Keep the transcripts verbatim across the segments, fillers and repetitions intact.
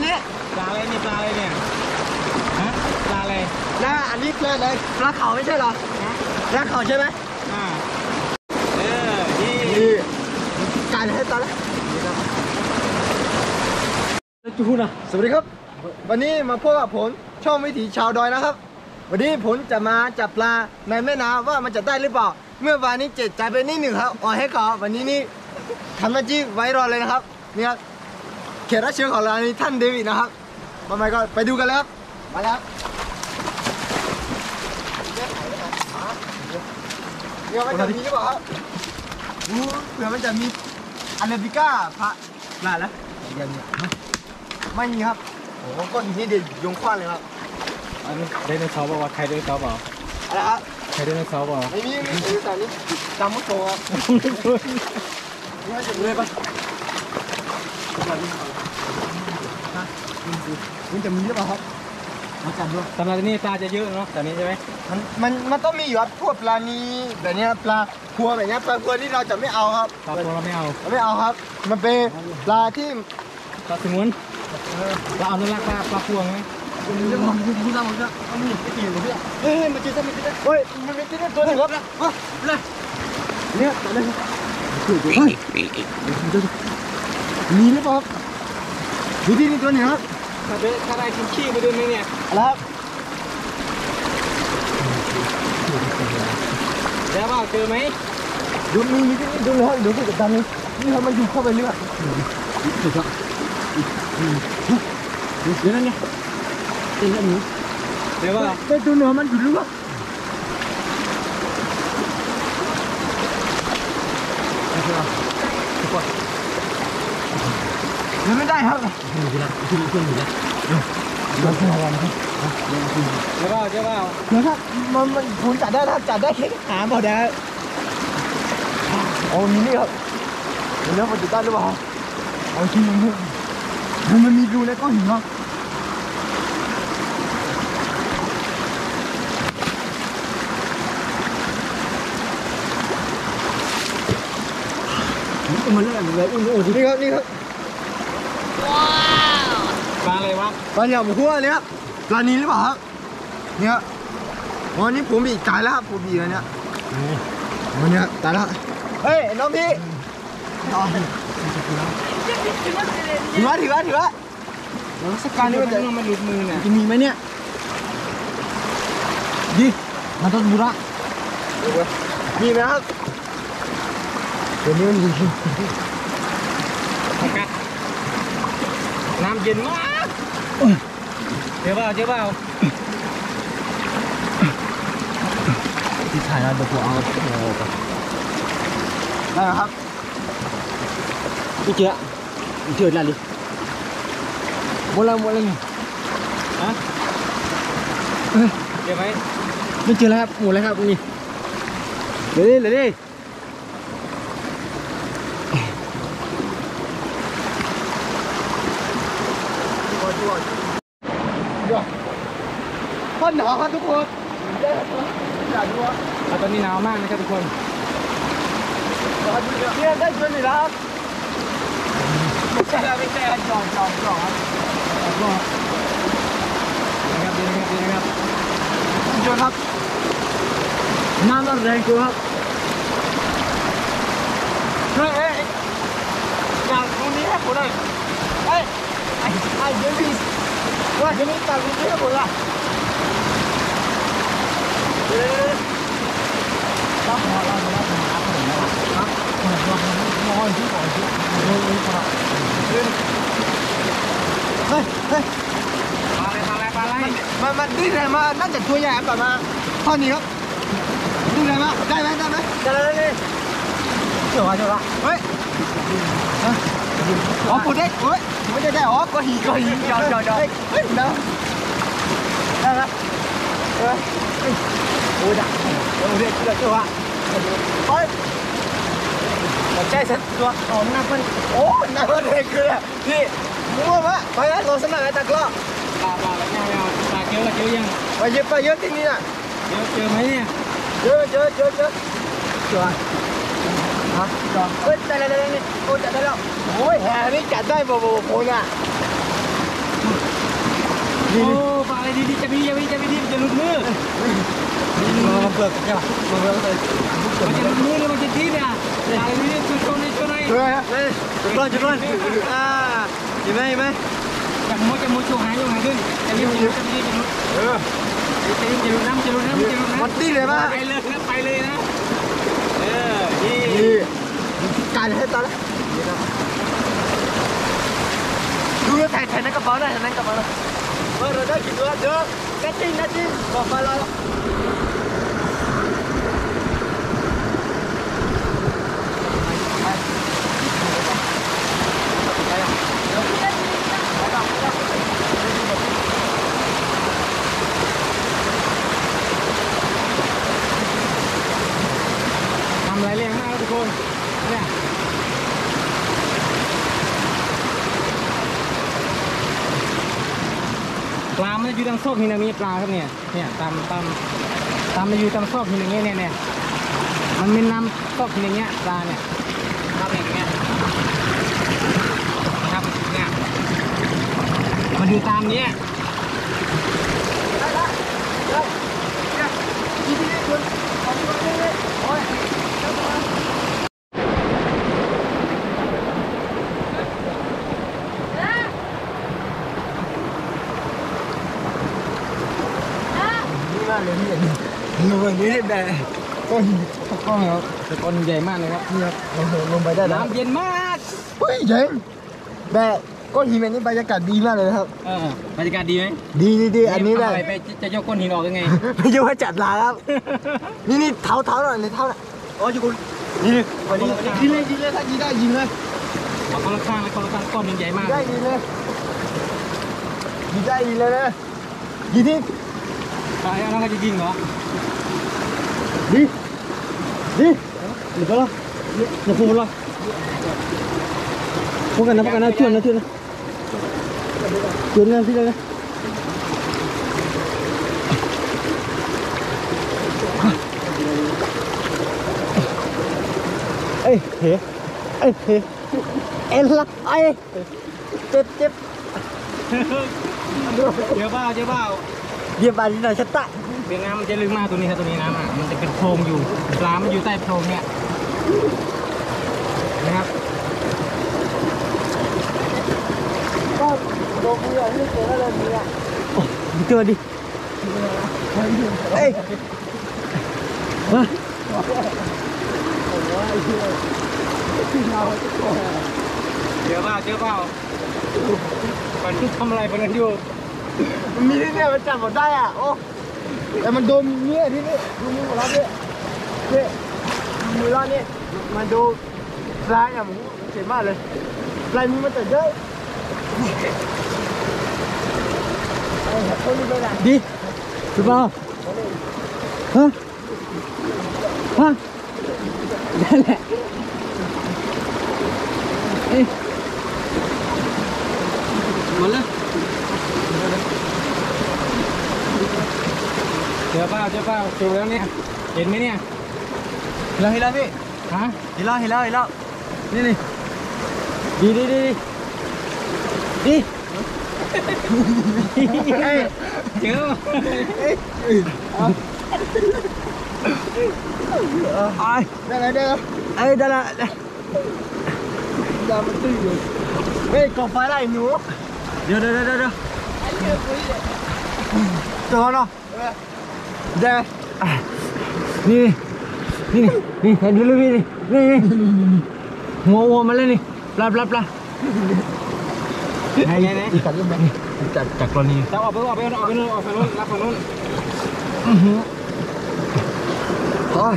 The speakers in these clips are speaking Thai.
นี้ปลาอะไรนี่ปลาอะไรเนี่ยฮะปลาอะไรนะอันนี้ปลาอะไรปลาเขาไม่ใช่หรอปลาเขาใช่ไหมอ่าเออนี่การให้ตอนแรกจูนะสวัสดีครับวันนี้มาพบกับผมช่องวิถีชาวดอยนะครับวันนี้ผมจะมาจับปลาในแม่น้ำว่ามันจะได้หรือเปล่าเมื่อวานนี้เจ็ดใจไปนิดหนึ่งครับอ่อนให้เขาวันนี้นี่ทำหน้าที่ไว้รอเลยนะครับนี่ครับเขตรับเชิญของเรานี่ท่านเดวิดนะครับมาไหมก็ไปดูกันเลยครับมาแล้วเดี๋ยวมันจะมีหรือเปล่าครับเผื่อมันจะมีอาราบิก้าพระลาแล้วยังไม่มีครับโอ้โหก้อนหินนี่เด็ดยงคว้าเลยครับอันนี้ไดโนเสาร์บอกว่าใครไดโนเสาร์เปล่าอะไรครับใครไดโนเสาร์เปล่าไม่มีไม่มีแต่นี้จำไม่โตครับนี่จะเลยปะมันจะมีหรือเปล่าครับมาจับดูตอนนี้ปลาจะเยอะเนาะตอนนี้ใช่ไหมมันมันมันต้องมีอยู่ครับพวกปลานี้แบบนี้ปลาพัวแบบนี้ปลาพัวที่เราจะไม่เอาครับปลาพัวเราไม่เอาเราไม่เอาครับมันเป็นปลาที่ปลาสงวนปลาอนุรักษ์ปลาปลาพวงไหมเรื่องของคุณคุณทำมันก็มันมีไอ้ตีนเลยเฮ้ยมันจะทำมันจะเฮ้ยมันเป็นที่นี่ตัวหนึ่งครับอ่ะเลยเนี่ยตัวนึงเฮ้ยมีหรือเปล่าดูที่นี่ตัวหนึ่งครับถ้าได้ถ้าได้กินขี้ไปด้วยไหมเนี่ยอะไรครับเดี๋ยวเปล่าเจอไหมดูมีมีที่นี่ดูเลยดูที่กระดานนี้นี่ครับมันอยู่เข้าไปเรื่อยถูกครับเดี๋ยวนั่นเนี่ยเดี๋ยวนั่นนี้เดี๋ยวว่าไปดูเนื้อมันอยู่เรื่อยเดี๋ยวไม่ได้ครับนี่คือละคือเพื่อนอยู่ละเดี๋ยวเดี๋ยวเดี๋ยวเดี๋ยวเปล่าเดี๋ยวเปล่าเดี๋ยวครับมันมันคุณจัดได้ถ้าจัดได้แค่หาหมดแล้วโอ้มีนี่ครับเดี๋ยวมันจะได้หรือเปล่าเอาชิ้นนึงมันมีรูแล้วก็หินเนาะมันเลื่อนเลยอุ้ยโอ้นี่ครับนี่ครับว้าวปลาอะไรวะปลาเหลี่ยมหัวเนี่ยปลานีหรือเปล่าครับเนี่ยวันนี้ผมบีตายแล้วครับผมบีแล้วเนี่ยวันนี้ตายแล้วเฮ้ยน้องพี่ถือว่าถือว่าถือว่าแล้วสกัดนี่มันจะมันหลุดมือเนี่ยจะมีไหมเนี่ยดิมันต้องบุระมีไหมครับเดี๋ยวนี้มันอยู่กัดน้ำเย็นมากเดี๋ยวเปล่าเดี๋ยวเปล่าที่ถ่ายแล้วเดี๋ยวผมเอาโอ้ไปได้ครับพี่เจ้าพี่เจ้าอะไรหมดแล้วหมดแล้วฮะเดี๋ยวไหมไม่เจอแล้วครับหมดแล้วครับนี่เดี๋ยวดิเดี๋ยวดิพ่นหนาวครับทุกคนอย่าดูว่าตอนนี้หนาวมากนะครับทุกคนเนี่ยได้ชวนอีกแล้วไม่ใช่ไม่ใช่จองจองจองครับจองนะครับดีนะครับดีนะครับชวนครับน้ำมันแรงกว่าครับเฮ้ยเฮ้ยจากตรงนี้ให้ผมหน่อยเฮ้ยไอ้ไอ้เดี๋ยวพี่ว่าจะไม่ตัดตรงนี้ให้ผมละเฮ้ยรับหัวเรารับหัวรับหัวรับหัวรับหัวที่ก่อนที่เฮ้ยเฮ้ยเฮ้ยเฮ้ยเฮ้ยปลาอะไรปลาอะไรปลาอะไรมันมันดิ้นอะไรมาน่าจะตัวใหญ่แบบมาเท่านี้ครับดิ้นอะไรมาได้ไหมได้ไหมได้เลยเลยเจ๋อวะเจ๋อวะเฮ้ยอ๋อกูได้เฮ้ยไม่ได้ได้อ๋อก็หีก็หีจอดจอดจอดเฮ้ยได้ได้ไหมเฮ้ยโอ้ยดักโอ้ยเจ๋อเจ๋อวะเฮ้ยใจฉันตัวอ๋อหน้าเพิ่นโอ้หน้าเพิ่นเองคือพี่มั่วมะไปแล้วเราสมัครไอ้ตะกร้อปลาปลาแล้วยังปลาเกลียวละเกลียวยังไปเยอะไปเยอะที่นี่น่ะเจอเจอไหมเนี่ยเจอเจอเจอเจอเจอฮะเจอเฮ้ยได้แล้วได้แล้วนี่โอ้จัดได้แล้วโอ้ยแหนี่จัดได้บ่บ่โคน่ะโอ้ปลาอะไรดีๆจะมีจะมีจะมีดีจะหลุดมือมาเปิดใช่ป่ะมาเปิดเลยมันจะหลุดมือเลยมันจะดีเนี่ยปลาอะไรดีๆช่วยช่วยหน่อยช่วยหน่อยช่วยฮะจุดร้อนจุดร้อนอ่าเห็นไหมเห็นไหมจับมือจับมือชูหายลงหายขึ้นจะมีจะมีจะมีจะมีเออจะมีจะมีน้ำจะมีน้ำจะมีน้ำมันตีเลยป่ะไปเลยนะไปเลยนะเออนี่นี่การให้ตอนละดูแล้วถ่ายถ่ายในกระเป๋าได้ถ่ายในกระเป๋าได้เออเราได้กี่ตัวเยอะนัดจริงนัดจริงบอกมาแล้วทำอะไรแรงมากทุกคนเนี่ยปลามันจะอยู่ตามซอกหินอย่างนี้ปลาครับเนี่ยเนี่ยตามตามตามมันอยู่ตามซอกหินอย่างเงี้ยเนี่ยเนี่ยมันมีน้ำซอกหินอย่างเงี้ยปลาเนี่ยครับอย่างเงี้ยครับเนี่ยมันอยู่ตามเนี้ยนี่มากเลยพี่เห็นหนูแบบนี้แบบก้อนก้อนครับแต่ก้อนใหญ่มากเลยครับนี่ครับเราลงไปได้แล้วน้ำเย็นมากเฮ้ยเจ๋งแบบก้อนหินแบบนี้บรรยากาศดีมากเลยครับเออบรรยากาศดีไหมดีดีดีอันนี้แหละทำอะไรไปจะยกก้อนหินออกยังไงไม่ใช่ว่าจัดลาครับ นี่นี่เท้าเท้าหน่อยเลยเท้าหน่อยอ๋อจุกุลนี่นี่วันนี้ยิงเลยยิงเลยถ้ายิงได้ยิงเลยเอาคนละข้างเลยคนละข้างก้อนใหญ่มากได้ยิงเลยยิงได้ยิงเลยนะยิงที่ไปแล้วก็จะยิงเหรอดีดีหรือเปล่าอย่าพูดหรอกพวกกันนะพวกกันนะชวนนะชวนนะชวนนะที่เลยนะเอ้ยเฮ้เอ้ยเฮ้เอ็นละไอ้เจ็บเจ็บเดี๋ยวเปล่าเดี๋ยวเปล่าเยี่ยมบาลีหน่อยชัดตะเป็นน้ำมันจะลึกมากตัวนี้ครับตัวนี้น้ำอ่ะมันจะเป็นโพรงอยู่ปลามันอยู่ใต้โพรงเนี่ยนะครับก็โดนมือนี่เจอแล้วเลยมืออ่ะโอ้เจอดิเอ้ยมาเดี๋ยวเปล่าเดี๋ยวเปล่ามันทำอะไรกันอยู่มันมีที่เนี่ยมันจับหมดได้อ่ะโอ้แต่มันโดนเนี่ยที่นี่ดูมือของเราเนี่ยเนี่ยมือเราเนี่ยมันโดนลายอ่ะมึงเจ็บมากเลยลายมือมันแต่เยอะดีหรือเปล่าฮะฮะนั่นแหละเอ้ยหมดเลยเดี๋ยวเปล่าเดี๋ยวเปล่าจูแล้วเนี่ยเห็นไหมเนี่ยเห็นแล้วเห็นแล้วพี่ฮะเห็นแล้วเห็นแล้วเห็นแล้วนี่นี่ดีดีดีดีเอ้ยเจอเอ้ยไอ้ได้แล้วได้แล้วเอ้ยได้แล้วยามันตื้ออยู่เฮ้ยกองไฟไล่หนูเดี๋ยวเดี๋ยวเดี๋ยวเดี๋ยวเจอเนาะได้ไหมนี่นี่นี่เห็นดูเลยพี่นี่นี่หัวหัวมาเลยนี่ปลาปลาปลาไหนไหนไหนอีกจัดเรื่องไหมจัดจัดกรณีเราออกไปออกไปออกไปนู้นออกไปนู้นรับฝั่งนู้นอือหืออ๋อ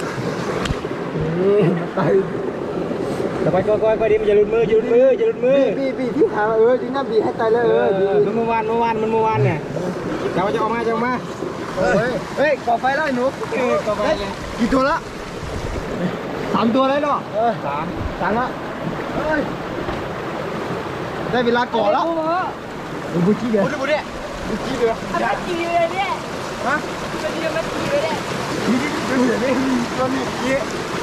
ตายแต่ไปก็ก็ดีมันจะหลุดมือจะหลุดมือจะหลุดมือบีบีที่หาเออจริงนะบีให้ตายเลยเอเอออเออเมื่อวานเมื่อวานมันเมื่อวานเนี่ยเราจะออกมาจะออกมาเฮ้ยเฮ้ยก่อไฟไล่หนูเออก็ไปเลยกี่ตัวละสามตัวแล้วเนาะเออสามสามละเฮ้ยได้เวลาก่อแล้วดูบุกี้เดือดบุญบุญเนี่ยบุกี้เดือดมาจีเลยเนี่ยฮะมาจีมาจีเลยเนี่ยนี่นี่เดือดนี่ตัวนี้เยอะ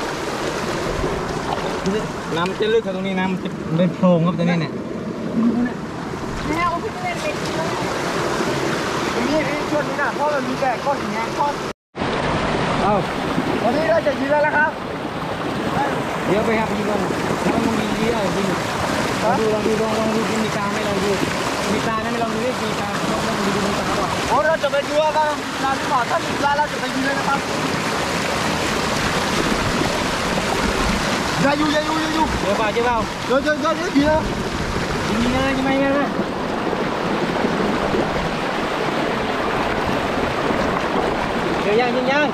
น้ำจะลึกกับตรงนี้น้ำจะเป็นโพรงครับตรงนี้เนี่ยแม่เอาขึ้นไปเลยนี่นี่ช่วงนี้นะเพราะมันมีแต่ก้อนหินไงก้อนเอาวันนี้เราจะยืนแล้วนะครับเดี๋ยวไปครับยิงลงถ้ามันมีเยอะจริงลองดูลองดูลองลองดูมีตาไม่ลองดูมีตาไม่ลองดูได้มีตาลองลองดูมีตาก่อนโอ้เราจะไปดูว่าปลาหรือเปล่าถ้ามีปลาเราจะไปยืนเลยนะครับอย่าอยู่อย่าอยู่อย่าอยู่เดี๋ยวเปล่าเดี๋ยวเปล่าเดี๋ยวเดี๋ยวเดี๋ยวเดี๋ยวเดี๋ยวยิงเลยยิงไหมยิงไหมเดี๋ยวยังยิงยัง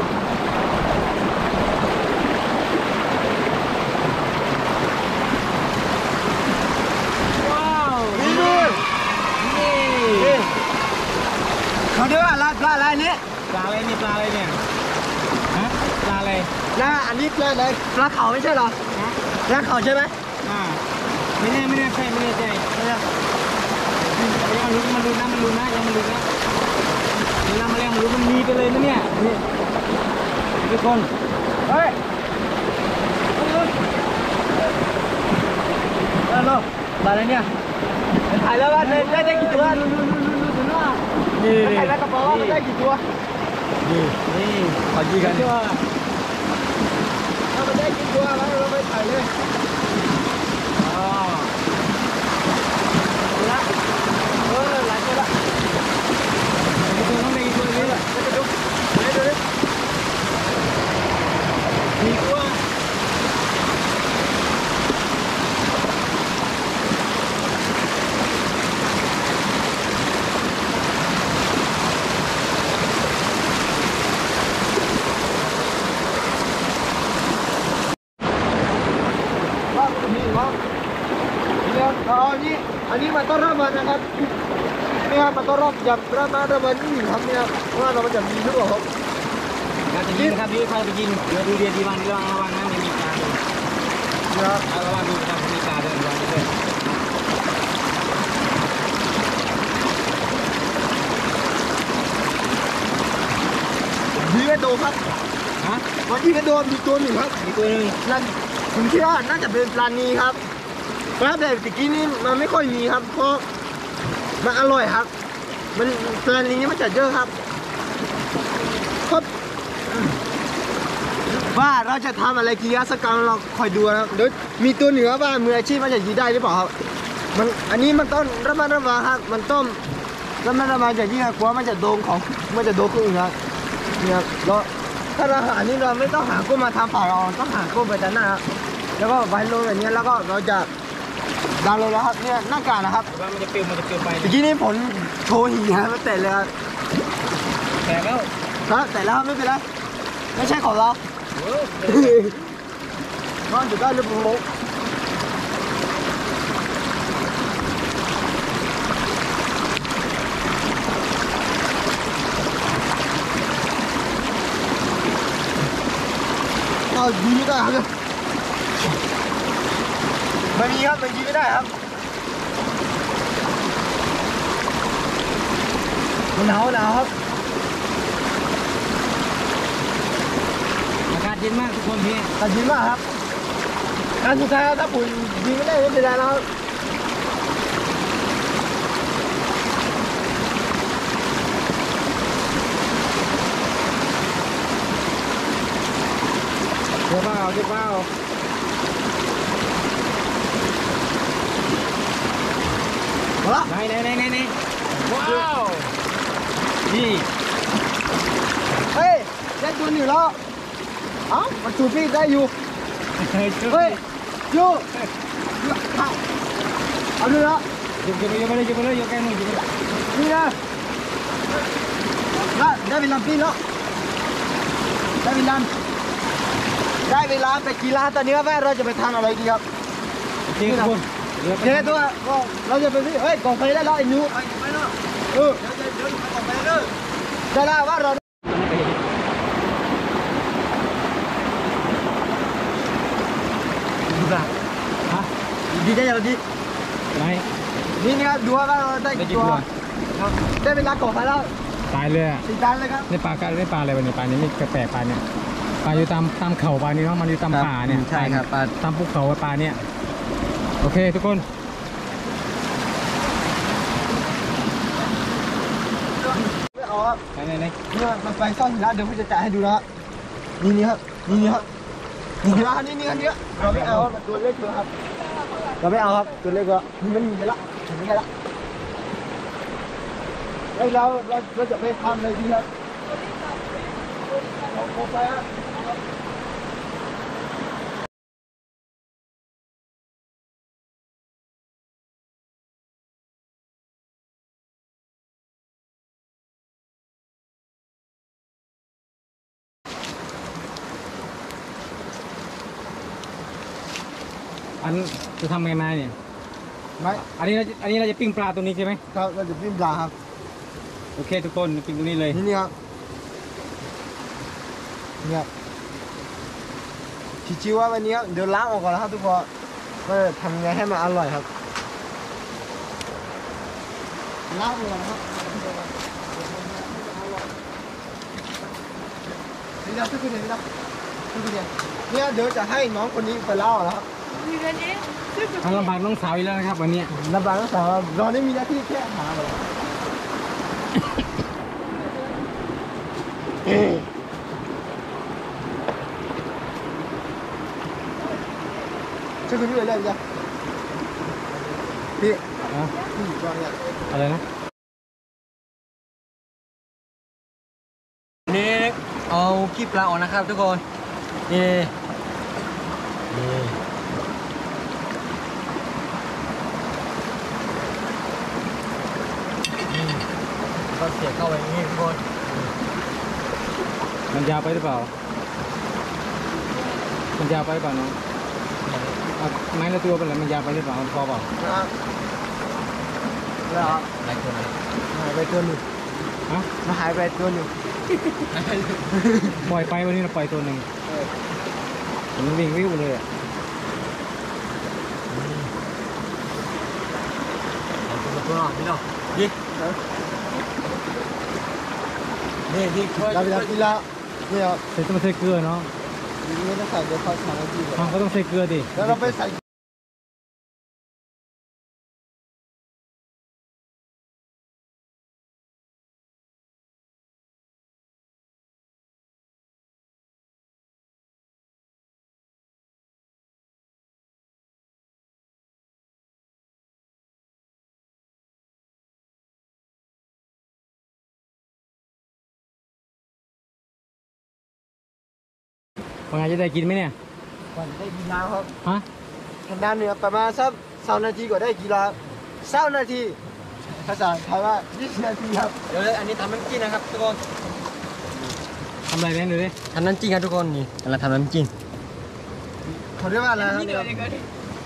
ว้าวนี่ด้วยนี่นี่เขาเรียกว่าปลาปลาอะไรนี้ปลาอะไรนี่ปลาอะไรเนี่ยฮะปลาอะไรปลาอันนี้ปลาอะไรปลาเขาไม่ใช่เหรอฮะปลาเขาใช่ไหมอ่าไม่แน่ไม่แน่ใช่ไม่แน่ใจยังมันลุ้นมันลุ้นนะมันลุ้นนะยังมันลุ้นนะมันนำมาแล้วมันลุ้นมันมีไปเลยนะเนี่ยนี่ทุกคนเฮ้ยเออโลปลาอะไรเนี่ยถ่ายแล้วว่าได้ได้ได้กี่ตัวดูดูดูดูดูดูว่านี่ถ่ายแล้วกระเป๋าว่ามันได้กี่ตัวนี่นี่ขอยีกันตัวถ้ามันได้กี่ตัวแล้วเราไปถ่ายเลยอ๋อละเออหลายตัวละตัวน้องได้กี่ตัวนี่แหละไปดูไปดูดิมีตัวว่ามีว่าเดี๋ยวเอาอันนี้อันนี้มาต้อนรับมันนะครับนี่ครับมาต้อนรับยำรามาระเบิดนี่ครับเนี่ยว่าเรามันจะมีหรือเปล่าครับเราจะยิงนะครับยืดเข้าไปยิงเดี๋ยวดูเดียดีวันระวังระวังนะมีปลาด้วยเนี่ยระวังดูนะมีปลาด้วยระวังด้วยมีกระโดดครับฮะวันที่กระโดดมีตัวหนึ่งครับมีตัวหนึ่งนั่นผมคิดว่าน่าจะเป็นปลานีครับปลาแบบตะกี้นี่มันไม่ค่อยมีครับเพราะมันอร่อยครับ มันปลานีนี่มันจะเยอะครับครับว่าเราจะทำอะไรกิจกรรมเราคอยดูนะครับเดี๋ยวมีตัวเหนือว่ามืออาชีพมันจะยีได้หรือเปล่าครับมันอันนี้มันต้องระมัดระวังครับมันต้องระมัดระวังอย่างยิ่งครับกลัวมันจะโดนของมันจะโดนคนอื่นครับเนี่ยครับแล้วถ้าเราหานี่เราไม่ต้องหากุ้งมาทำเปล่าเราต้องหากุ้งไปด้านหน้าครับแล้วก็ไว้ลงแบบนี้แล้วก็เราจะดาวน์โหลดแล้วครับเนี่ยหน้ากากนะครับว่ามันจะปิวมันจะปิวไปเมื่อกี้นี่ผมโชว์หีครับแต่เลยครับแต่แล้วครับแต่แล้วไม่เป็นไรไม่ใช่ของเรา นอนอยู่ได้หรือเปล่าเอายีไม่ได้ครับไม่มีครับมันยีไม่ได้ครับมันหนาวหนาวครับอากาศเย็นมากทุกคนพี่ตัดสินมากครับการสุดท้ายถ้าปุ๋ยยิงไม่ได้ไม่เป็นไรแล้วครับเดี๋ยวเปล่าเดี๋ยวเปล่าเอาละไหนไหนไหนไหนไหนว้าวนี่เฮ้ยได้ตัวหนึ่งแล้วเอ้ามันจูพี่ได้อยู่เฮ้ยเฮ้ยอยู่เอาดูแล้วยกยกยกไปเลยยกไปเลยยกแก้มือยกไปเลยนี่นะได้ได้เวลาปีนแล้วได้เวลาได้เวลาไปกีฬาตอนนี้ว่าเราจะไปทานอะไรดีครับโอเคทุกคนเดี๋ยวไปเจ๊ตัวก็เราจะไปที่เฮ้ยกองไฟได้แล้วไอ้หนูเออได้แล้วว่าเราดีป่ะฮะดีใจยังดีไหนนี่นะครับดูว่าเราได้ได้กี่กี่ตัวตัวได้เวลากองไฟแล้วตายเลยอ่ะสี่จานเลยครับนี่ปลากันนี่ปลาอะไรวะเนี่ยปลานี้ไม่แปลกๆปลาเนี่ยปลาอยู่ตามตามเขาปลานี้เนาะมันอยู่ตามป่าเนี่ยใช่ครับปลาตามภูเขาปลาเนี่ยโอเคทุกคนครับไหนไหนไหนเนี่ยมันไปซ่อนหินแล้วเดี๋ยวผมจะจ่ายให้ดูนะครับนี่นี่ครับนี่นี่ครับนี่ครับนี่นี่ครับเนี่ยเราไม่เอาครับตัวเล็กเลยครับเราไม่เอาครับตัวเล็กก็มันมีไปละไม่ใช่ละเฮ้ยเราเราเราจะไปทำเลยดีครับเราโคไปครับอันจะทำไงมาเนี่ยไม่อันนี้เราจะอันนี้เราจะปิ้งปลาตรงนี้ใช่ไหมครับเราจะปิ้งปลาครับโอเคทุกคนปิ้งตรงนี้เลยนี่นี่ครับนี่ครับชิวๆว่าวันนี้ครับเดี๋ยวล้างออกก่อนนะครับทุกคนก็ทำยังไงให้มันอร่อยครับล้างออกก่อนนะครับนี่นะทุกคนนี่นะทุกคนเนี่ยเดี๋ยวจะให้น้องคนนี้ไปเล่าแล้วครับมีเรื่องนี้ซึ่งจะทำลำบากน้องสาวอีกแล้วนะครับวันนี้ลำบากน้องสาวเราได้มีหน้าที่แค่หาไปช่วยคุณพี่ไปเลยจ้ะพี่นะพี่อยู่ก่อนเนี่ยอะไรนะนี่เอาขี้ปลาออกนะครับทุกคนนี่นี่ก็เสียเข้าไปอย่างนี้ทุกคนมันยาวไปหรือเปล่ามันยาวไปหรือเปล่าน้องเอาไม้ละตัวเป็นไรมันยาวไปหรือเปล่าพอเปล่านะครับแล้วอะไรตัวนั้นหายไปตัวหนึ่งฮะมาหายไปตัวหนึ่งปล่อยไปวันนี้เราปล่อยตัวหนึ่งมันวิ่งวิวเลยอ่ะตัวตัวนี่เนาะดินี่ที่ช่วยเราไปทำกีฬาเนี่ยใส่ต้องใส่เกลือเนาะไม่ต้องใส่เดี๋ยวเขาทำให้ดีกว่าเขาต้องใส่เกลือดิแล้วเราไปใส่วันไหนจะได้กินไหมเนี่ยก่อนได้กีฬาครับฮะทางด้านเหนือประมาณสักสามนาทีก็ได้กีฬาสามนาทีภาษาไทยว่ายี่สิบนาทีครับเดี๋ยวอันนี้ทำน้ำจิ้มนะครับทุกคนทำอะไรเนี่ยดูดิทำน้ำจิ้มครับทุกคนนี่เราทำน้ำจิ้มเขาเรียกว่าอะไรครับมีเหนื่อยเลยก็ได้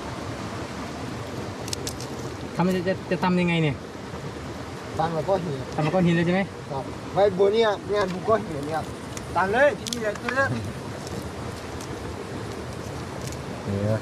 ทำจะจะจะทำยังไงเนี่ยตังแล้วก็เหี่ยวทำมาก้อนหินเลยใช่ไหมครับไว้บนเนี่ยเนี่ยบุกก็เหี่ยวเนี่ยตังเลยที่นี่เลยตัวเนี้ยเนี่ย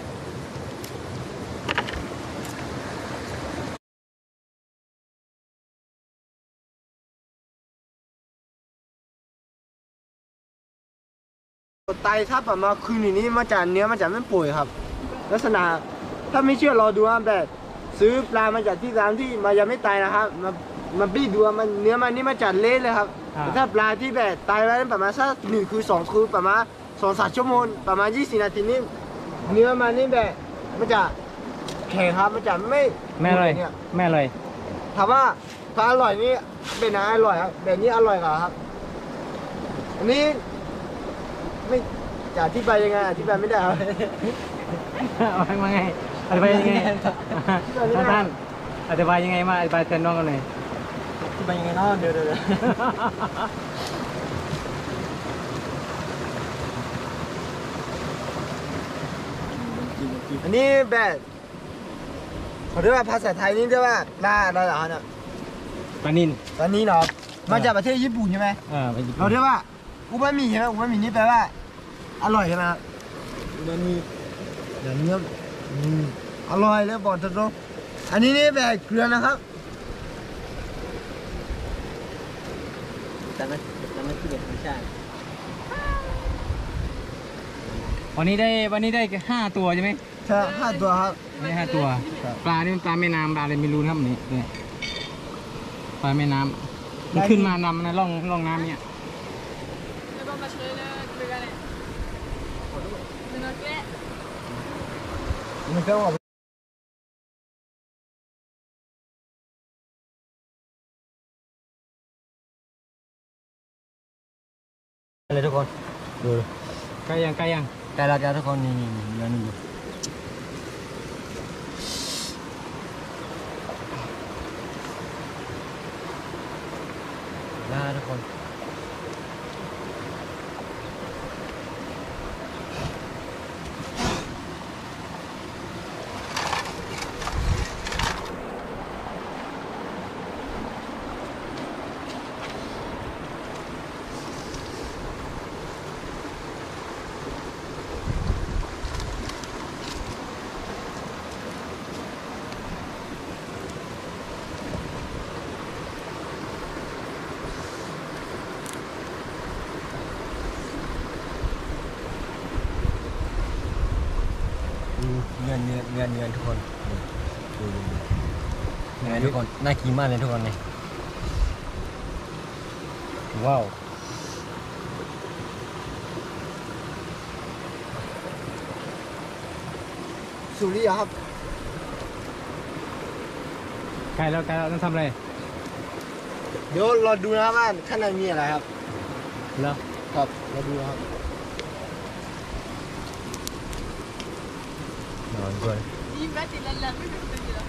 ไตถ้าประมาณคืนนี้มันจะเนื้อมันจะไม่ป่วยครับ ลักษณะถ้าไม่เชื่อรอดูนะแบบซื้อปลามาจากที่ร้านที่มันยังไม่ตายนะครับมามาบี้ดูมันเนื้อมันนี่มันจะเละเลยครับแต่ถ้าปลาที่แบบตายไว้ประมาณสักหนึ่งคือสองคือประมาณสองสามชั่วโมงประมาณยี่สิบนาทีนี่เนื้อมันนี่แบบมันจะแข็งครับมันจะไม่แม่เลยเนี่ยแม่เลยถามว่าปลาอร่อยนี่เป็นอะไรอร่อยครับแบบนี้อร่อยกว่าครับอันนี้ไม่จะอธิบายยังไงอธิบายไม่ได้ครับเอามาไงอธิบายยังไงท่านอธิบายยังไงมาอธิบายแทนน้องกันหน่อยที่ไปยังไงเนาะเดี๋ยวเดี๋ยวอันนี้แบบเขาเรียกว่าภาษาไทยนี่เรียกว่าปลาอะไรเหรอเนี่ยปลานินตอนนี้เนาะมาจากประเทศญี่ปุ่นใช่ไหมเออไปญี่ปุ่เรานเรียกว่าอุบะหมี่ใช่ไหมอุบะหมี่นี่แปลว่าอร่อยใช่ไหมครับอุบะหมี่อย่างนี้อืมอร่อยเลยบอกตรงๆอันนี้นี่แบบเกลือนะครับแต่ไม่แต่ไม่ที่เด็ดไม่ใช่วันนี้ได้วันนี้ได้ห้าตัวใช่ไหมใช่ห้าตัวครับได้ห้าตัว ปลานี่มันปลาแม่น้ำปลาอะไรไม่รู้นะครับนี่เนี่ยปลาแม่น้ำมันขึ้นมานำนะร่องร่องน้ำเนี่ยแล้วก็มาเฉลยเลยดูกันเลยดูนกแกะมันก็ออกเลยทุกคนดูใกล้ยังใกล้ยังใกล้แล้วจ้าทุกคนนี่นี่นี่แล้วนี่แล้วทุกคนเงินเงินเงินเงินทุกคนดูดูดูเงินทุกคนน่ากินมากเลยทุกคนเลยว้าวสุริยะครับใกล้แล้วใกล้แล้วต้องทำอะไรเดี๋ยวเราดูนะว่าข้างในมีอะไรครับเหรอครับเราดูนะครับนอนด้วยนี่แม่ติดลันๆไม่ถึงเป็นอยู่แล้ว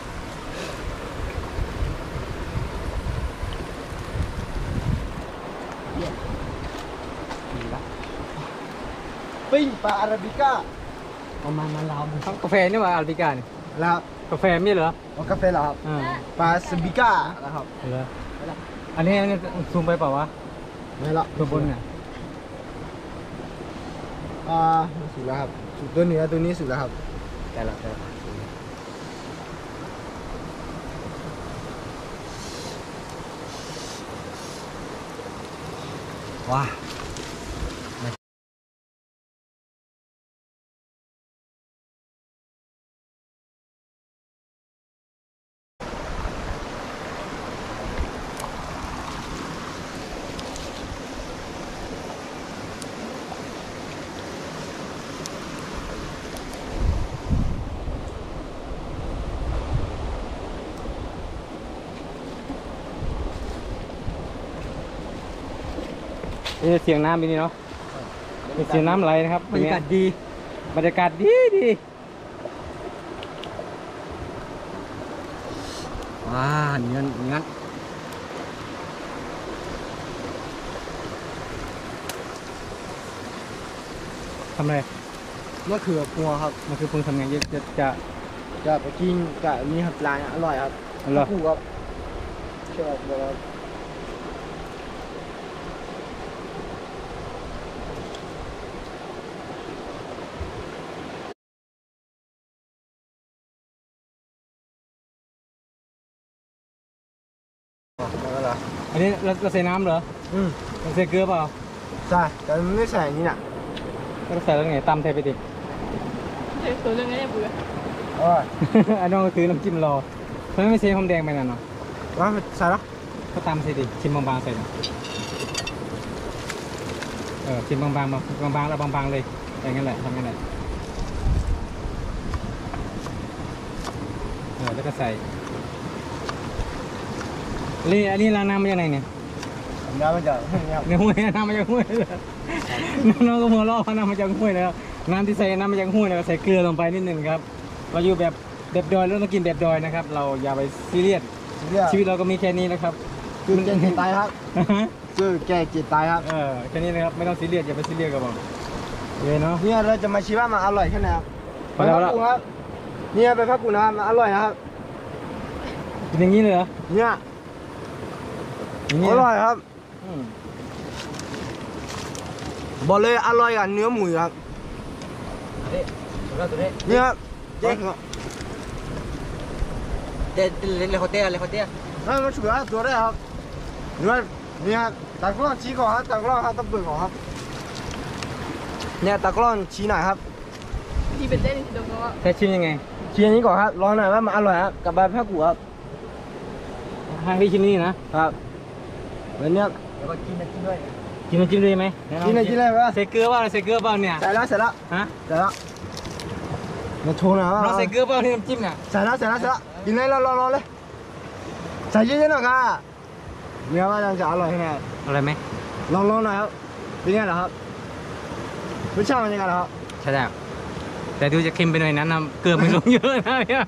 ปิ้งปลาอาราบิก้าเอามามาลาวกาแฟนี่ว่าอาราบิก้าเนี่ยแล้วครับกาแฟไม่เหรอเอากาแฟเหรอครับอ่าปลาสบิก้านะครับเหรออันนี้อันนี้ซูมไปเปล่าวะไม่ละตัวบนเนี่ยอ่าสุดแล้วครับสุดตัวเหนือตัวนี้สุดแล้วครับแต่ละแต่ละว้านี่เสียงน้ำนี่เนาะเป็นเสียงน้ำไหลนะครับบรรยากาศดีบรรยากาศดีดีว้าเนื้อเนื้อทำอะไรมะเขือพวงครับมันคือปรุงทำไงจะจะจะจะไปกินกับนี่ครับร้านอร่อยครับอร่อยคู่ครับชอบบอกว่าอ๋อแล้วเหรออันนี้เราเราใส่น้ำเหรออืมเราใส่เกลือเปล่าใช่แต่มันไม่ใส่อันนี้น่ะเราใส่แล้วไงตำใส่ไปดิเฮ้ยตัวเรื่องนี้เบื่ออร่อยอันน้องก็ถือน้ำจิ้มรอทำไมไม่ใส่หอมแดงไปน่ะเนาะว่าใส่แล้วก็ตำใส่ดิชิมบางๆใส่หน่อยเออชิมบางๆมาบางๆแล้วบางๆเลยอย่างนั้นแหละทำงั้นแหละเออแล้วก็ใส่นี่อันนี้ล้างน้ำมาจากไหนเนี่ยน้ำมันจะเนี่ยครับในห้วยน้ำมาจากห้วยเลยน้องก็หัวเราะน้ำมาจากห้วยแล้วน้ำที่ใส่น้ำมาจากห้วยแล้วก็ใส่เกลือลงไปนิดนึงครับเราอยู่แบบแบบดอยเราต้องกินแบบดอยนะครับ เราอย่าไปซีเรียสเรียกชีวิตเราก็มีแค่นี้นะครับคือแก่เจ็บตายครับคือแก่เจ็บตายครับเออแค่นี้นะครับไม่ต้องซีเรียสอย่าไปซีเรียสกับผมเลยเนาะเนี่ยเราจะมาชิมว่ามันอร่อยแค่ไหนครับพอแล้วไปพักกูครับเนี่ยไปพักกูนะครับมันอร่อยนะครับกินอย่างนี้เลยเหรอเนี่ยอย่างนี้อร่อยครับอืมบอกเลยอร่อยกับเนื้อหมูครับแล้วตัวนี้เนี่ยครับเจ๊เด็ดเลยเขาเตี้ยเลยเขาเตี้ยนั่นมันฉุกตัวได้ครับเนื้อเนี่ยตากล้องชี้ก่อนครับตากล้องครับต้องเปิดก่อนครับเนี่ยตากล้องชี้หน่อยครับที่เป็นเต้นที่ตรงนี้ว่าแค่ชิมยังไงชี้อันนี้ก่อนครับลองหน่อยว่ามันอร่อยครับกับใบแพะกูครับให้พี่ชิมนี่นะครับวันเนี้ยแล้วก็กินน้ำจิ้มด้วยกินน้ำจิ้มด้วยไหมกินอะไรกินอะไรวะใส่เกลือเปล่าใส่เกลือเปล่าเนี่ยใส่แล้วใส่แล้วฮะใส่แล้วมาโชว์หน่อยว่าเราใส่เกลือเปล่าที่น้ำจิ้มเนี่ยใส่แล้วใส่แล้วใส่แล้วกินเลยรอรอรอเลยใส่เยอะๆหน่อยค่ะเนื้อว่าจะอร่อยแค่ไหนอะไรไหมลองลองหน่อยครับเป็นไงเหรอครับรสชาติเป็นยังไงเหรอครับใช่แล้วแต่ดูจะเค็มไปหน่อยนั้นนะเกลือไม่ลงเยอะนะเนี่ย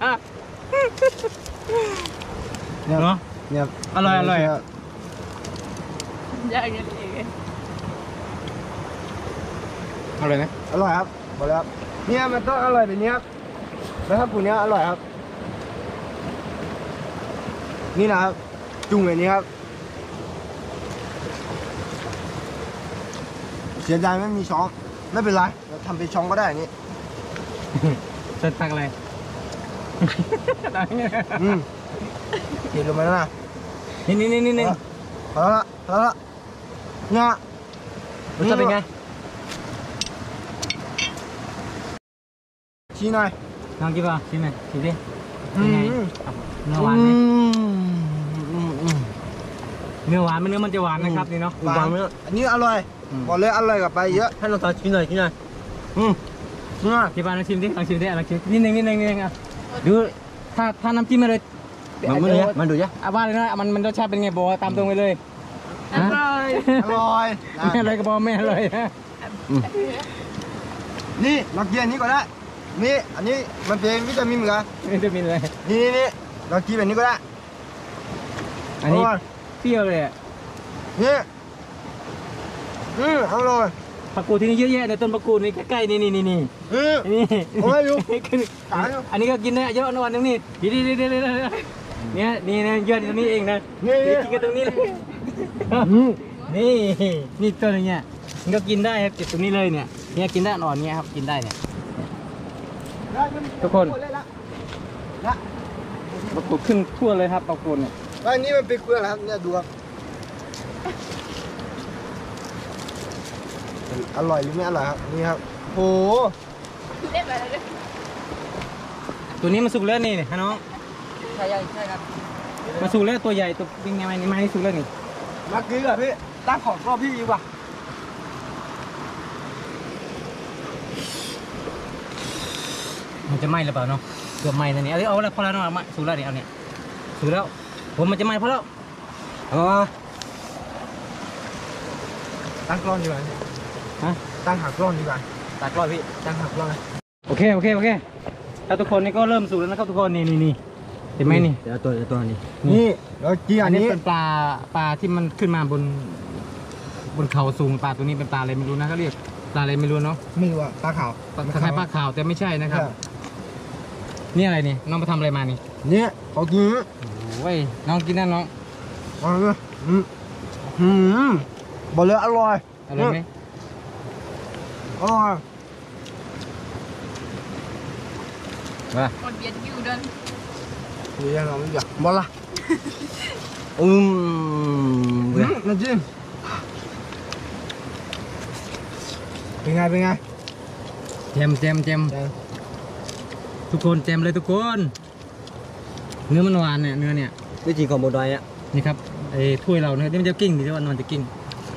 เนี่ยเนาะเนี่ยอร่อยอร่อยยากเงี้ยเองอร่อยไหมอร่อยครับบอกเลยครับเนี่ยมันต้องอร่อยแบบนี้ครับแล้วครับปูเนี้ยอร่อยครับนี่นะครับจุ่มแบบนี้ครับเสียดายไม่มีช้อนไม่เป็นไรเราทำเป็นช้อนก็ได้อันนี้เส้นตักอะไรอืมเทลงไปแล้วนะนี่นี่นี่นี่นี่พอแล้วละพอแล้วละเนี่ยรสชาติเป็นไงชี้หน่อยลองกินป่ะชิมหน่อยชิมดิอืเป็นไงมเนื้อหวานไหมอืมอืมเนื้อหวานมันเนื้อมันจะหวานนะครับนี่เนาะหวานอันนี้อร่อยอืมบอกเลยอร่อยกับไปเยอะให้ลองทานชิมหน่อยชิมหน่อยอืมนี่นะที่บ้านลองชิมดิลองชิมดิลองชิมนิดนึงนิดนึงนิดนึงอ่ะดูถ้าถ้าน้ำจิ้มมาเลยมันดูยะมันดูยะอ่ะว่าเลยนะมันมันรสชาติเป็นไงบอกตามตรงไปเลยอร่อยอร่อยนะไม่อะไรก็บอกไม่อร่อยนะนี่เรากินอันนี้ก็ได้นี่อันนี้มันเป็นวิตามินเหมือนกันไม่จะมีเลยนี่นี่นี่เรากินแบบนี้ก็ได้อันนี้อร่อยเปรี้ยวเลยอ่ะนี่อืมอร่อยผักกูดที่นี่เยอะแยะในต้นผักกูดนี่ใกล้ๆนี่นี่นี่นี่อืมนี่โอ้ยอยู่ขายอยู่อันนี้ก็กินได้เยอะนะวันนึงนี่ดีดีดีดีดีเนี่ยนี่นะยอดตรงนี้เองนะนี่กินกันตรงนี้เลยอืมนี่นี่ต้นอย่างเงี้ยมันก็กินได้ครับเก็บตรงนี้เลยเนี่ยเนี่ยกินได้อ่อนเนี่ยครับกินได้เนี่ย ทุกคนละผักกูดขึ้นทั่วเลยครับผักกูดเนี่ยแล้วอันนี้มันเป็นเครื่องอะไรครับเนี่ยดูครับอร่อยหรือไม่อร่อยครับนี่ครับโหเล่นไปเลยตัวนี้มันสุกแล้วนี่ฮะน้องใช่ใช่ครับมันสุกแล้วตัวใหญ่ตัวเป็นไงนี่ไม้สุกแล้วนี่มากินอ่ะพี่ตั้งของรอบพี่ดีกว่ามันจะไหม้หรือเปล่าเนาะเกือบไหม้แล้วนี่เอาเอาแล้วพอแล้วเนาะเอามาสุกแล้วนี่เอาเนี่ยสุกแล้วผมมันจะไหม้พอแล้วเอามาตั้งกล้องดีกว่าฮะตั้งหากล้องดีกว่าตัดกล้อยพี่ตั้งหากล้องนะโอเคโอเคโอเคถ้าทุกคนนี่ก็เริ่มสุกแล้วนะครับทุกคนนี่นี่นี่เห็นไหมนี่เดี๋ยวตัวเดี๋ยวตัวนี้นี่เรากินอัอันนนี้นี้เป็นปลาปลาที่มันขึ้นมาบน บนเขาสูงปลาตัวนี้เป็นปลาอะไรไม่รู้นะเขาเรียกปลาอะไรไม่รู้เนาะไม่รู้อ่ะปลาขาวปลาคล้ายๆปลาขาวแต่ไม่ใช่นะครับ นี่อะไรนี่น้องไปทำอะไรมานี่เนี่ยเขากินโอ้ยน้องกินนะน้องอร่อยอืมอืมบอกเลยอร่อยอร่อยไหมอร่อยว่าคนเบียดอยู่เดินดียังเราไม่อยากบอกละอืมอืมน้ำจิ้มเป็นไงเป็นไงเจมเจมเจมทุกคนเจมเลยทุกคน เนื้อมันหวานเนี่ยเนื้อเนี่ยนี่จริงของโบดอยอ่ะนี่ครับไอ้ถ้วยเราเนี่ยที่มันจะกิ้งดิที่ว่ามันจะกิ้ง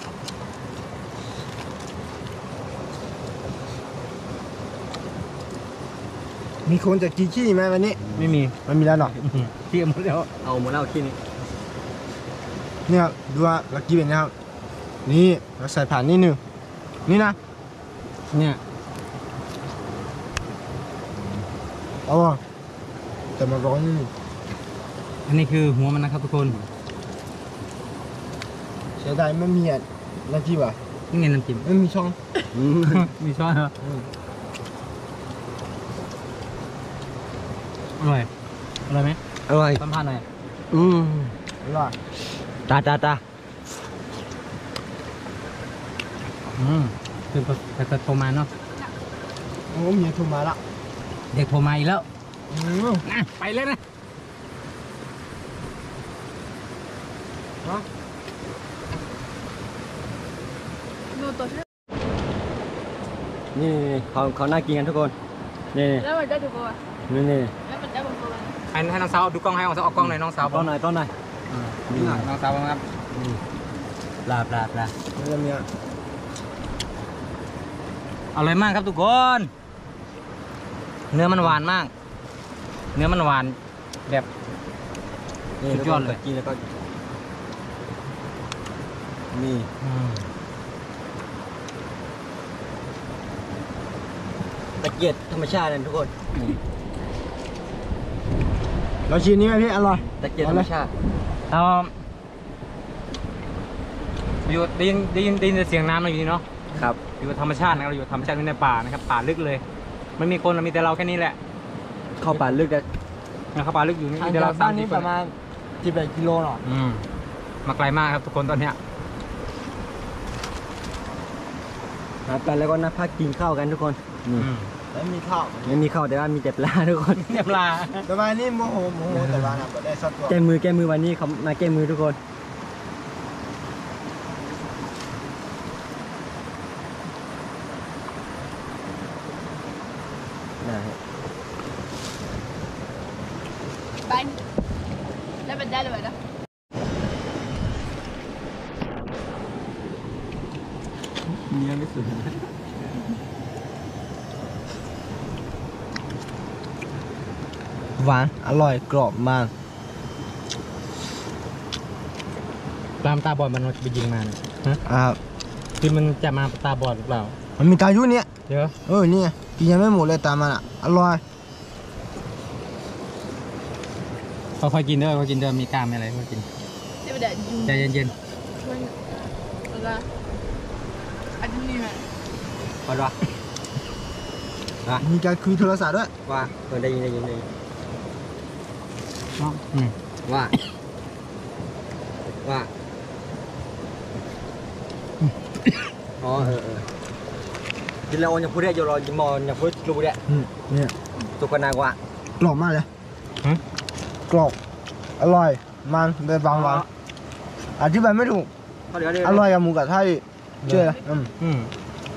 มีคนจะกินขี้ไหมวันนี้ไม่มีมันมีแล้วเนาะเที่ยมหมดแล้วเอาหมดแล้วขี้นี่เนี่ยดูว่าเรากินแบบนี้ครับนี่เราใส่ผ่านนิดนึงนี่นะเนี่ยอร่อยแต่มันร้อนนิดนึงอันนี้คือหัวมันนะครับทุกคนเสียดายไม่มีอ่ะน้ำจิ้มอ่ะนี่ไงน้ำจิ้มไม่มีช่องมีช้อนเหรออร่อยอร่อยไหมอร่อยสัมภาษณ์หน่อยอืมอร่อยตาตาตาอืมคือแต่แต่โทรมาเนาะโอ้เมียโทรมาละเด็กโทรมาอีกแล้วอืมนะไปเลยนะดูตัวชื่อนี่เขาเขาน่ากินกันทุกคนนี่แล้วมันจะถูกป่ะนี่นี่แล้วมันจะถูกป่ะให้ให้น้องสาวดูกล้องให้น้องสาวเอากล้องหน่อยน้องสาวต้นไหนต้นไหนนี่น้องสาวบ้างครับปลาปลาปลาเรื่องเนี้ยอร่อยมากครับทุกคน เนื้อมันหวานมาก เนื้อมันหวานแบบสุดยอดเลยกินแล้วก็นี่อืมตะเกียบธรรมชาตินะทุกคนเราชิมนี้ไหมพี่อร่อยตะเกียบธรรมชาติเราอยู่ได้ยินได้ยินได้ยินเสียงน้ำอะไรอย่างนี้เนาะครับอยู่ธรรมชาตินะครับอยู่ธรรมชาติอยู่ในป่านะครับป่าลึกเลยไม่มีคนมีแต่เราแค่นี้แหละเข้าป่าลึกนะนะครับป่าลึกอยู่นี่ทางมีแต่จาเรากสาบ้าม นสี่นี่คปนระมาณสิบแปดกิโลหรออืมมาไกลมากครับทุกคนตอนเนี้ยหากันแล้วก็นักพักกินข้าวกันทุกคนอืมแล้วมีข้าวไม่มีข้าวแต่ว่ามีแต่ปลาทุกคนเรียบลาแต่ว่านี่โมโหโมโหแต่ว่าน่ะบ่ได้สักตัวแก้มือแก้มือวันนี้เขามาแก้มือทุกคนนะฮะ Bánh. Lấy bên đây là vậy đó. เนื้อไม่สุดหวานอร่อยกรอบมากตามตาบอดมันไปยิงมาเนี่ยฮะอ่าคือมันจะมาตาบอดหรือเปล่ามันมีตายุเนี่ยเดี๋ยวเออนี่ไงกินยังไม่หมดเลยตามมันอ่ะอร่อยค่อยๆกินเด้อค่อยๆกินเด้อมีกล้ามมีอะไรค่อยๆกิน Lấy bên đây. ใจเย็น Được rồi. Anh đi mà. พอดวะมีการคุยโทรศัพท์ด้วยว่าเออได้ยินได้ยินได้ยินๆอืมว่าว่าอ๋อเออเออกินแล้วยังพูดได้อยู่รอจิมอนยังพูดรู้ได้อืมเนี่ยตุกนากว่ากรอบมากเลยฮะกรอบอร่อยมันเป็นบางวันอธิบายไม่ถูกเขาเดี๋ยวเดี๋ยวอร่อยกับหมูกระทะอีกเชื่ออืมอืม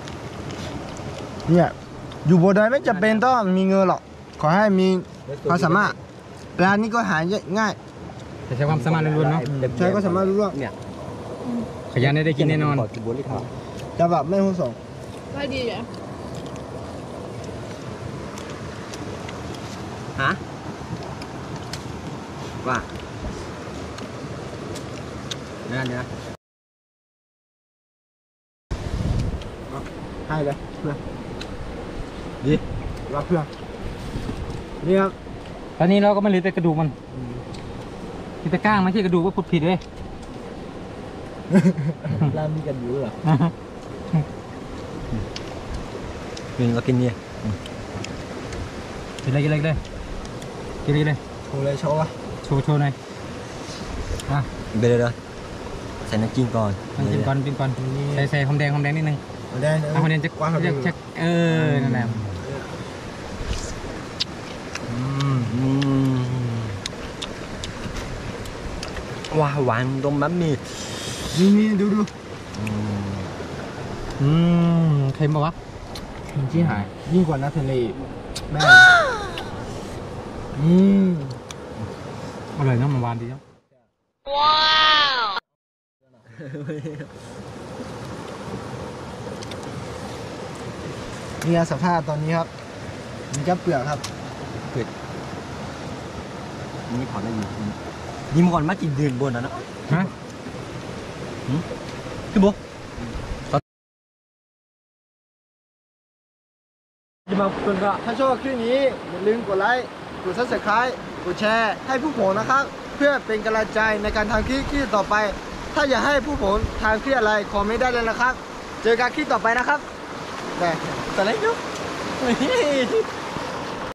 เนี่ยอยู่บนดอยไม่จำเป็นต้องมีเงินหรอกขอให้มีความสามารถร้านนี้ก็หาง่ายแต่ใช้ความสามารถล้วนๆเนาะใช้ก็สามารถรู้เรื่องเนี่ยขยันได้ได้กินแน่นอนขอกินบุหรี่เขาจะแบบไม่หุ้นส่ง Thôi đi vậy. ฮะว่าเดี๋ยวนะเดี๋ยวนะให้เลยเพื่อนดีรับเพื่อนนี่ครับตอนนี้เราก็ไม่เหลือแต่กระดูกมันมีแต่ก้างไม่ใช่กระดูกว่าพูดผิดเลยร้านมีกันอยู่เหรอกินก็กินเนี่ยกินเลยกินเลยกินเลยกินเลยกินเลยคงเลยโชว์วะโชว์โชว์หน่อยอ่ะเดี๋ยวเดี๋ยวใส่น้ำจิ้มก่อนมันกินก่อนกินก่อนใส่ใส่หอมแดงหอมแดงนิดนึงมาได้นะเอาหอมแดงจะกว้างจะจะเออนั่นแหละอืมอืมว้าวหวานตรงมันมีนี่นี่ดูดูอืมอืมเค็มปะวะที่หายยิ่งกว่าน้ำทะเลแม่อืมอร่อยเนาะมันหวานดีเนาะนี่สภาพตอนนี้ครับมีกับเปลือกครับนี่พอได้อยู่นี่เมื่อก่อนมากินเดือนบนนะเนาะฮะคือบุ๊จะมาคนก็ถ้าชอบคลิปนี้อย่าลืมกดไลค์กดซับสไครต์กดแชร์ให้ผู้ผมนะครับ เพื่อเป็นกำลังใจในการทำคลิปคลิปต่อไป ถ้าอยากให้ผู้ผมทำคลิปอะไรคอมเมนต์ได้เลยนะครับ เจอกันคลิปต่อไปนะครับแต่แต่เล็กยุ